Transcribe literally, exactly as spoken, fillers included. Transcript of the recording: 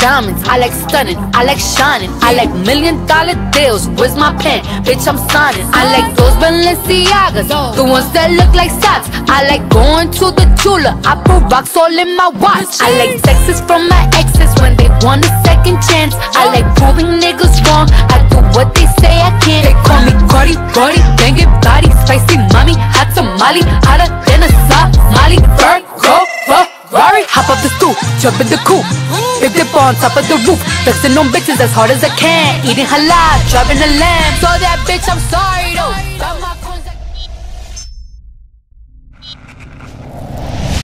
diamonds, I like stunning, I like shining, I like million dollar deals. Where's my pen? Bitch, I'm signing. I like those Balenciagas, the ones that look like socks. I like going to the Tula, I put rocks all in my watch. I like texts from my exes when they want a second chance. I like proving niggas wrong, I do what they say I can't. They call me Cardi, Cardi, banging body, spicy mommy, hot tamale, hotter than a Somali. Virgo, Ferrari, hop up the stoop, jump in the coupe, big dip on top of the roof, flexing on bitches as hard as I can, eating halal, driving a lamb. So that bitch, I'm sorry though.